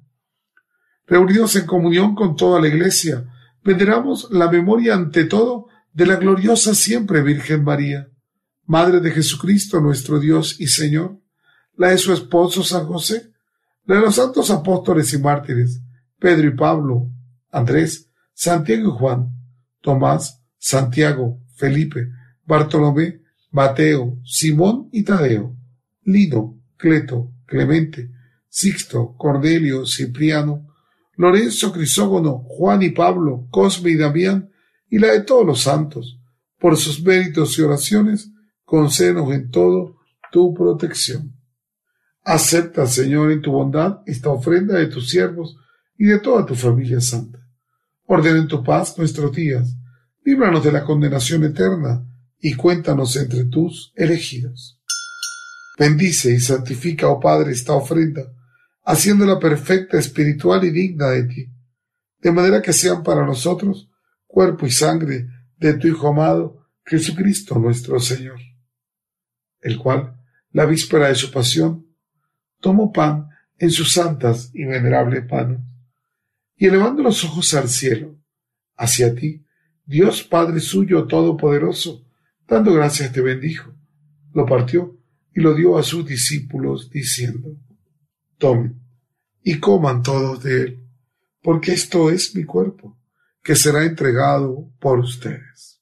Reunidos en comunión con toda la Iglesia, veneramos la memoria ante todo de la gloriosa siempre Virgen María, Madre de Jesucristo nuestro Dios y Señor, la de su esposo San José, la de los santos apóstoles y mártires, Pedro y Pablo, Andrés, Santiago y Juan, Tomás, Santiago, Felipe, Bartolomé, Mateo, Simón y Tadeo, Lino, Cleto, Clemente, Sixto, Cornelio, Cipriano, Lorenzo, Crisógono, Juan y Pablo, Cosme y Damián, y la de todos los santos. Por sus méritos y oraciones, concédenos en todo tu protección. Acepta, Señor, en tu bondad esta ofrenda de tus siervos y de toda tu familia santa. Ordena en tu paz nuestros días, líbranos de la condenación eterna y cuéntanos entre tus elegidos. Bendice y santifica, oh Padre, esta ofrenda, haciéndola perfecta, espiritual y digna de ti, de manera que sean para nosotros cuerpo y sangre de tu Hijo amado, Jesucristo nuestro Señor, el cual, la víspera de su pasión, tomó pan en sus santas y venerables manos, y elevando los ojos al cielo, hacia ti, Dios Padre suyo todopoderoso, dando gracias te bendijo, lo partió y lo dio a sus discípulos, diciendo: tomen y coman todos de él, porque esto es mi cuerpo, que será entregado por ustedes.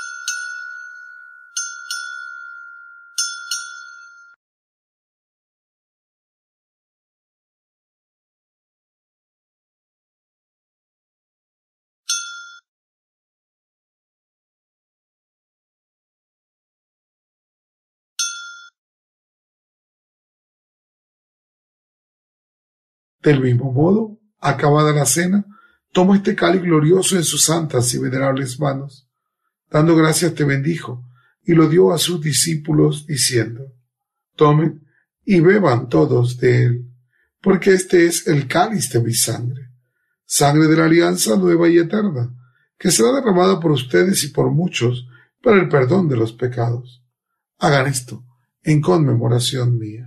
Del mismo modo, acabada la cena, tomó este cáliz glorioso en sus santas y venerables manos. Dando gracias te bendijo, y lo dio a sus discípulos, diciendo: tomen y beban todos de él, porque este es el cáliz de mi sangre, sangre de la alianza nueva y eterna, que será derramada por ustedes y por muchos para el perdón de los pecados. Hagan esto en conmemoración mía.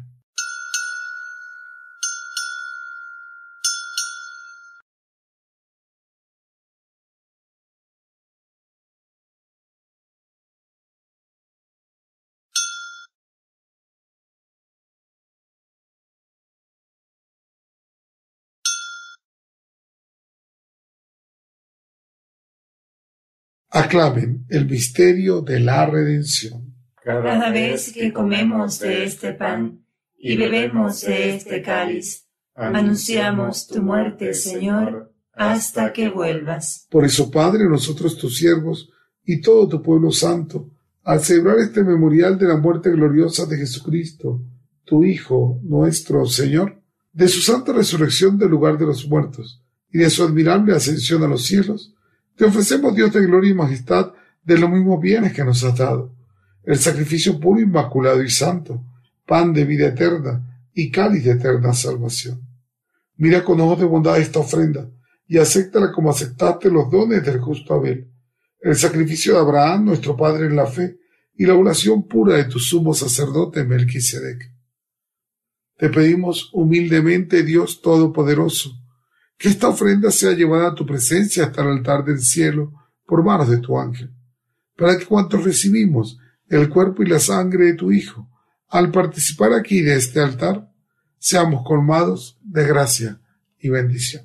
Aclamen el misterio de la redención. Cada vez que comemos de este pan y bebemos de este cáliz, anunciamos tu muerte, Señor, hasta que vuelvas. Por eso, Padre, nosotros tus siervos y todo tu pueblo santo, al celebrar este memorial de la muerte gloriosa de Jesucristo, tu Hijo, nuestro Señor, de su santa resurrección del lugar de los muertos y de su admirable ascensión a los cielos, te ofrecemos, Dios de gloria y majestad, de los mismos bienes que nos has dado, el sacrificio puro, inmaculado y santo, pan de vida eterna y cáliz de eterna salvación. Mira con ojos de bondad esta ofrenda y acéptala como aceptaste los dones del justo Abel, el sacrificio de Abraham, nuestro Padre en la fe, y la oración pura de tu sumo sacerdote Melquisedec. Te pedimos humildemente, Dios Todopoderoso, que esta ofrenda sea llevada a tu presencia hasta el altar del cielo por manos de tu ángel, para que cuantos recibimos el cuerpo y la sangre de tu Hijo, al participar aquí de este altar, seamos colmados de gracia y bendición.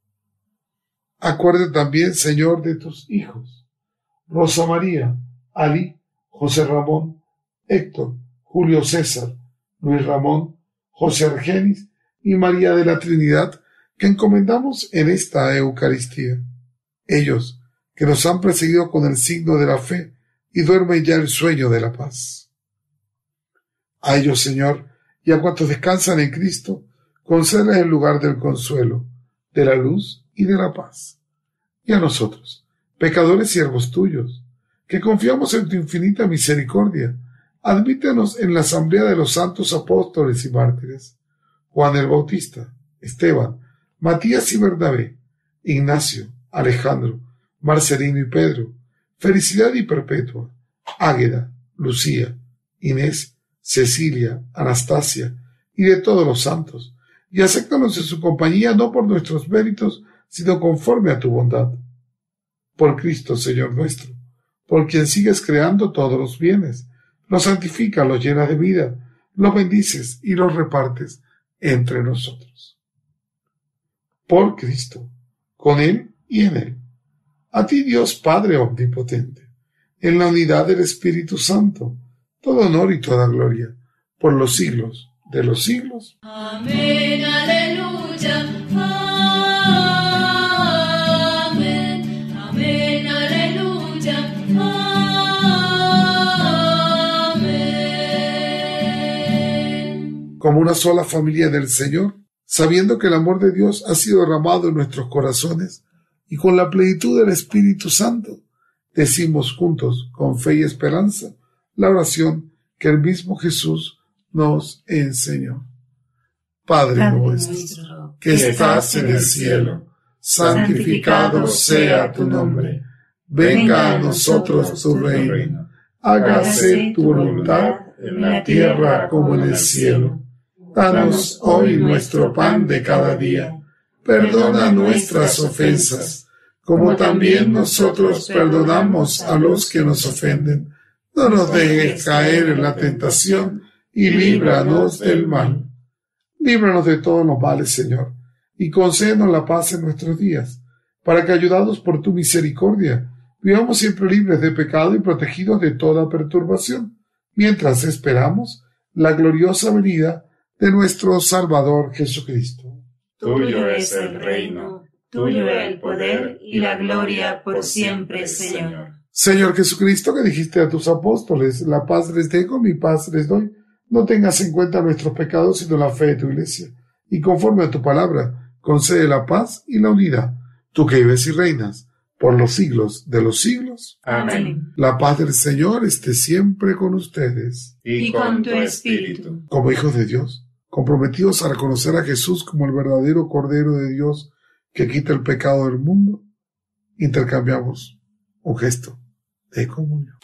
Acuérdate también, Señor, de tus hijos, Rosa María, Ali, José Ramón, Héctor, Julio César, Luis Ramón, José Argenis y María de la Trinidad, que encomendamos en esta Eucaristía. Ellos, que nos han precedido con el signo de la fe y duermen ya el sueño de la paz. A ellos, Señor, y a cuantos descansan en Cristo, concédeles el lugar del consuelo, de la luz y de la paz. Y a nosotros, pecadores siervos tuyos, que confiamos en tu infinita misericordia, admítenos en la asamblea de los santos apóstoles y mártires, Juan el Bautista, Esteban, Matías y Bernabé, Ignacio, Alejandro, Marcelino y Pedro, Felicidad y Perpetua, Águeda, Lucía, Inés, Cecilia, Anastasia y de todos los santos, y acéptanos en su compañía no por nuestros méritos, sino conforme a tu bondad. Por Cristo, Señor nuestro, por quien sigues creando todos los bienes, los santificas, los llenas de vida, los bendices y los repartes entre nosotros. Por Cristo, con Él y en Él. A ti, Dios Padre omnipotente, en la unidad del Espíritu Santo, todo honor y toda gloria, por los siglos de los siglos. Amén, aleluya, amén, amén, aleluya, amén. Como una sola familia del Señor, sabiendo que el amor de Dios ha sido derramado en nuestros corazones y con la plenitud del Espíritu Santo, decimos juntos, con fe y esperanza, la oración que el mismo Jesús nos enseñó. Padre, Padre nuestro, nuestro, que estás en el cielo, santificado sea tu nombre. Venga a nosotros tu reino. Hágase tu voluntad en la tierra como en el cielo. Danos hoy nuestro pan de cada día. Perdona nuestras ofensas, como también nosotros perdonamos a los que nos ofenden. No nos dejes caer en la tentación y líbranos del mal. Líbranos de todos los males, Señor, y concédenos la paz en nuestros días, para que, ayudados por tu misericordia, vivamos siempre libres de pecado y protegidos de toda perturbación, mientras esperamos la gloriosa venida de nuestro Salvador Jesucristo. Tuyo es el reino, tuyo el poder y la gloria por siempre, Señor. Señor Jesucristo, que dijiste a tus apóstoles, la paz les dejo, mi paz les doy, no tengas en cuenta nuestros pecados, sino la fe de tu Iglesia, y conforme a tu palabra, concede la paz y la unidad, tú que vives y reinas por los siglos de los siglos. Amén. La paz del Señor esté siempre con ustedes. Y con tu espíritu. Como hijos de Dios, comprometidos a reconocer a Jesús como el verdadero Cordero de Dios que quita el pecado del mundo, intercambiamos un gesto de comunión.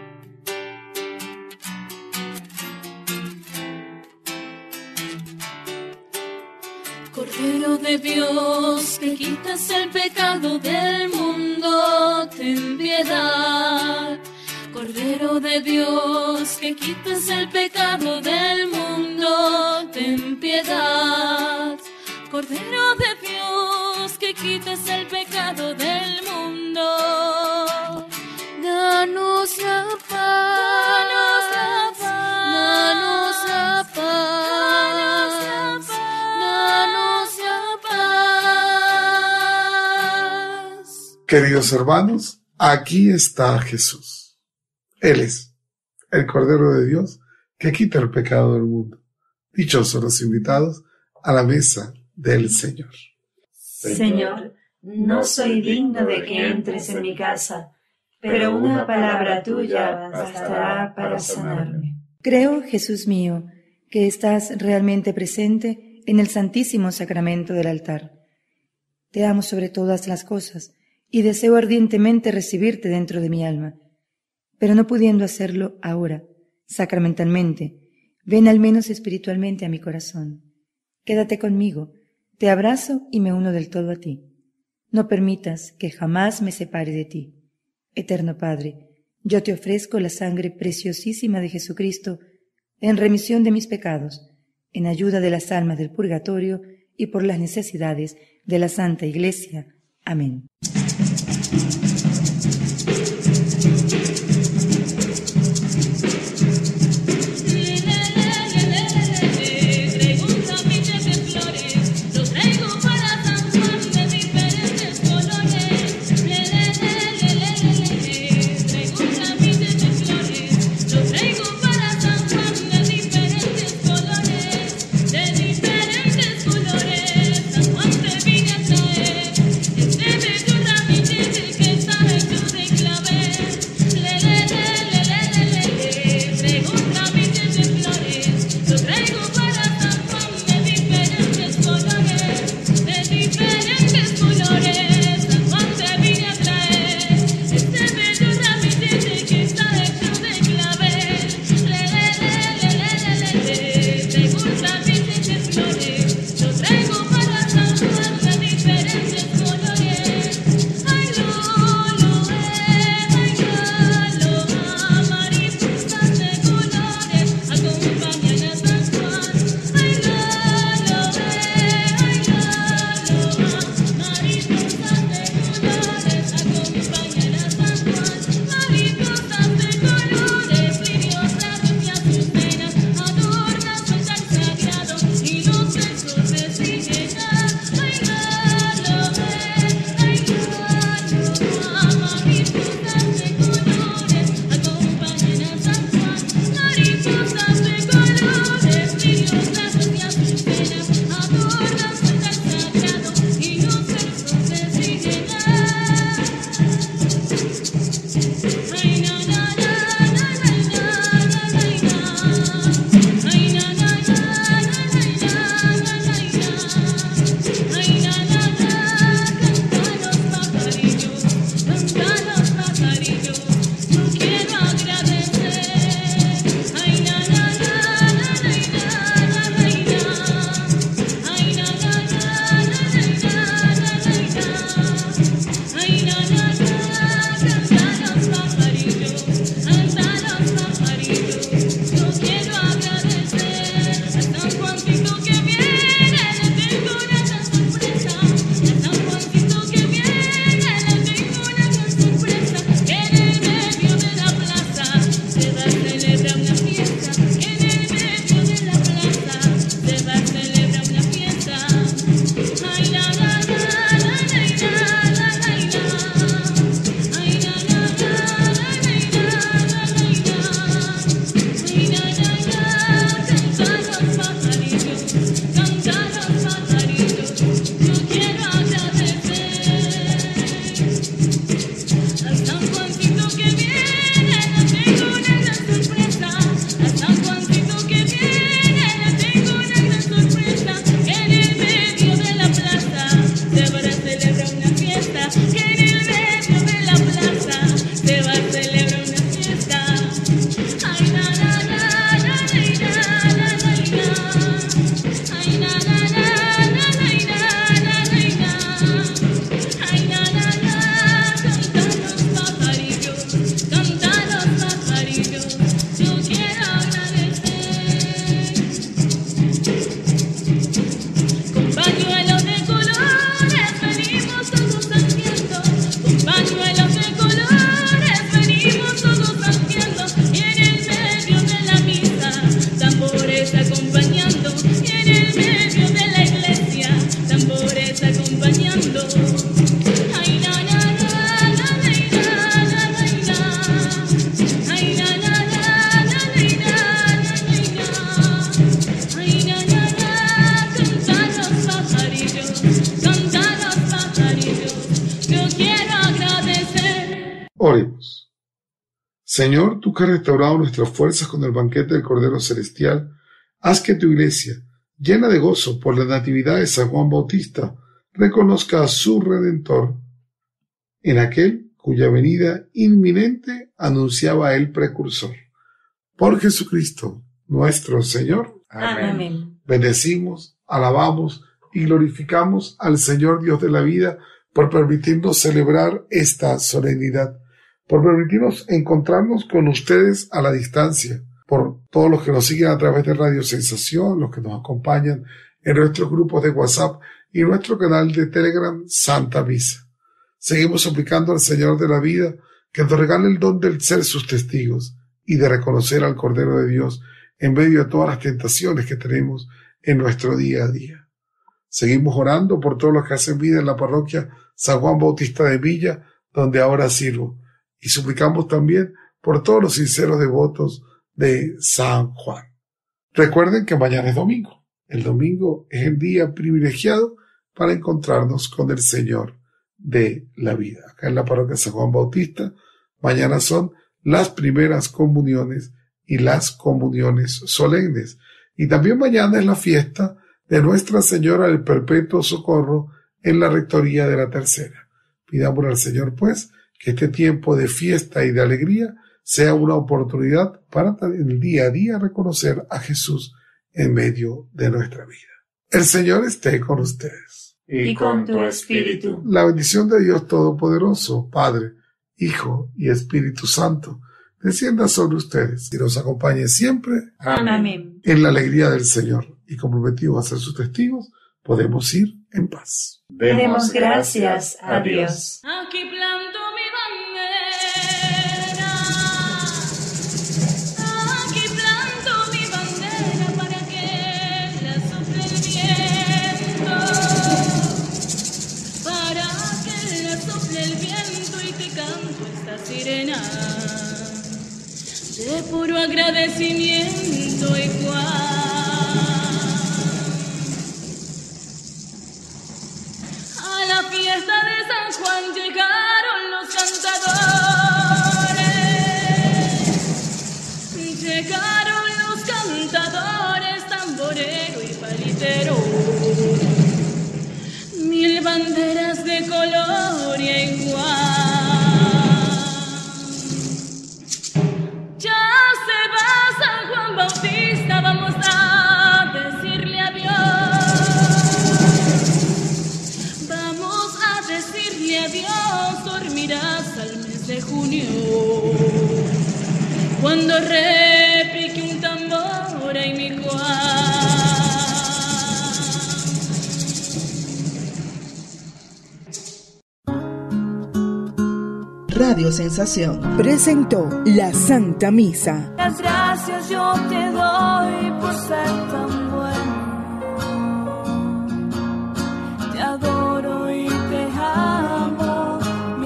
Cordero de Dios, que quitas el pecado del mundo, ten piedad. Cordero de Dios, que quitas el pecado del mundo, ten piedad. Cordero de Dios, que quitas el pecado del mundo, Queridos hermanos, aquí está Jesús. Él es el Cordero de Dios que quita el pecado del mundo. Dichosos los invitados a la mesa del Señor. Señor, no soy digno de que entres en mi casa, pero una palabra tuya bastará para sanarme. Creo, Jesús mío, que estás realmente presente en el Santísimo Sacramento del altar. Te amo sobre todas las cosas y deseo ardientemente recibirte dentro de mi alma. Pero no pudiendo hacerlo ahora, sacramentalmente, ven al menos espiritualmente a mi corazón. Quédate conmigo, te abrazo y me uno del todo a ti. No permitas que jamás me separe de ti. Eterno Padre, yo te ofrezco la sangre preciosísima de Jesucristo en remisión de mis pecados, en ayuda de las almas del purgatorio y por las necesidades de la Santa Iglesia. Amén. San Juan, Señor, tú que has restaurado nuestras fuerzas con el banquete del Cordero Celestial, haz que tu iglesia, llena de gozo por la natividad de San Juan Bautista, reconozca a su Redentor en aquel cuya venida inminente anunciaba el precursor. Por Jesucristo, nuestro Señor. Amén. Bendecimos, alabamos y glorificamos al Señor Dios de la vida por permitirnos celebrar esta solemnidad, por permitirnos encontrarnos con ustedes a la distancia, por todos los que nos siguen a través de Radio Sensación, los que nos acompañan en nuestros grupos de WhatsApp y nuestro canal de Telegram Santa Misa. Seguimos suplicando al Señor de la vida que nos regale el don del ser sus testigos y de reconocer al Cordero de Dios en medio de todas las tentaciones que tenemos en nuestro día a día. Seguimos orando por todos los que hacen vida en la parroquia San Juan Bautista de Villa, donde ahora sirvo, y suplicamos también por todos los sinceros devotos de San Juan. Recuerden que mañana es domingo. El domingo es el día privilegiado para encontrarnos con el Señor de la vida. Acá en la parroquia San Juan Bautista, mañana son las primeras comuniones y las comuniones solemnes. Y también mañana es la fiesta de Nuestra Señora del Perpetuo Socorro en la Rectoría de la Tercera. Pidamos al Señor, pues, que este tiempo de fiesta y de alegría sea una oportunidad para en el día a día reconocer a Jesús en medio de nuestra vida. El Señor esté con ustedes. Y con tu espíritu. La bendición de Dios Todopoderoso, Padre, Hijo y Espíritu Santo, descienda sobre ustedes y los acompañe siempre. Amén. En la alegría del Señor, y comprometidos a ser sus testigos, podemos ir en paz. Demos gracias a Dios. Aquí planto mi bandera, aquí planto mi bandera para que la sople el viento, para que la sople el viento y te canto esta sirena de puro agradecimiento igual. A la fiesta de San Juan llegaron los cantadores, llegaron los cantadores, tamborero y palitero, mil banderas de color y igual. Ya se va San Juan Bautista, vamos a decirle adiós. Vamos a decirle adiós, dormirás al mes de junio, cuando repique un tambor en mi Juan. Radio Sensación presentó la Santa Misa. Las gracias yo te doy por ser tan bueno. Te adoro y te amo, mi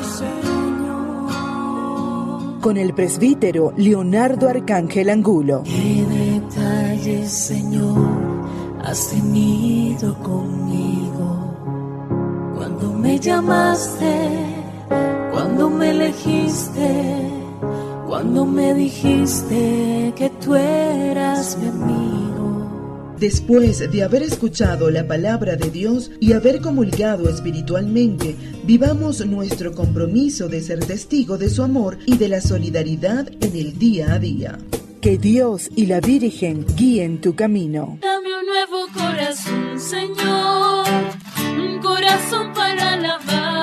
Señor. Con el presbítero Leonardo Arcángel Angulo. Qué detalles, Señor, has tenido conmigo. Cuando me llamaste, cuando me elegiste, cuando me dijiste que tú eras mi amigo. Después de haber escuchado la palabra de Dios y haber comulgado espiritualmente, vivamos nuestro compromiso de ser testigo de su amor y de la solidaridad en el día a día. Que Dios y la Virgen guíen tu camino. Dame un nuevo corazón, Señor, un corazón para alabar.